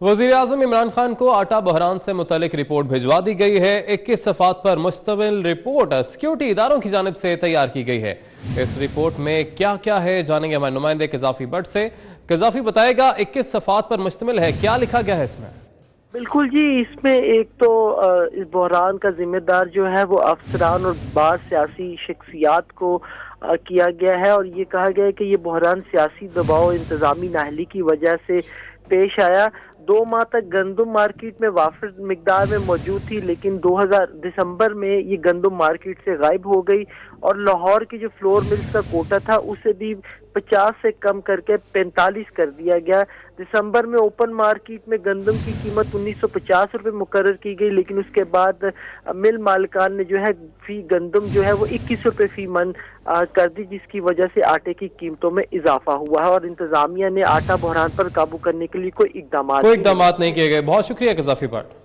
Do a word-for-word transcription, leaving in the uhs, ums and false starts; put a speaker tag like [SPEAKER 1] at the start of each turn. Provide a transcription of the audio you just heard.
[SPEAKER 1] वज़ीर-ए-आज़म इमरान खान को आटा बहरान से मुतल्लिक रिपोर्ट भिजवा दी गई है। इक्कीस सफ़ात पर मुश्तमिल रिपोर्ट सिक्योरिटी इदारों की जानिब से तैयार की गई है। इस रिपोर्ट में क्या क्या है जानेंगे हमारे नुमाइंदे कज़ाफ़ी बट से। कज़ाफ़ी बताएगा, इक्कीस सफ़ात पर मुश्तमिल है, क्या लिखा गया है इसमें?
[SPEAKER 2] बिल्कुल जी, इसमें एक तो इस बहरान का जिम्मेदार जो है वो अफसरान और बार सियासी शख्सियात को किया गया है और ये कहा गया है कि ये बहरान सियासी दबाव इंतजामी नाहली की वजह से पेश आया। दो माह तक गंदम मार्केट में वाफिर मिकदार में मौजूद थी, लेकिन दो हज़ार दिसंबर में ये गंदम मार्केट से गायब हो गई और लाहौर की जो फ्लोर मिल्स का कोटा था उसे भी पचास से कम करके पैंतालीस कर दिया गया। दिसंबर में ओपन मार्केट में गंदम की कीमत उन्नीस सौ पचास रुपये मुकर्रर की गई, लेकिन उसके बाद मिल मालिकान ने जो है फी गंदम जो है वो इक्कीस रुपये फी मन कर दी, जिसकी वजह से आटे की कीमतों में इजाफा हुआ है और इंतजामिया ने आटा बहरान पर काबू करने के लिए कोई इकदाम
[SPEAKER 1] कोई इकदाम नहीं किए गए। बहुत शुक्रिया कज़ाफ़ी बट।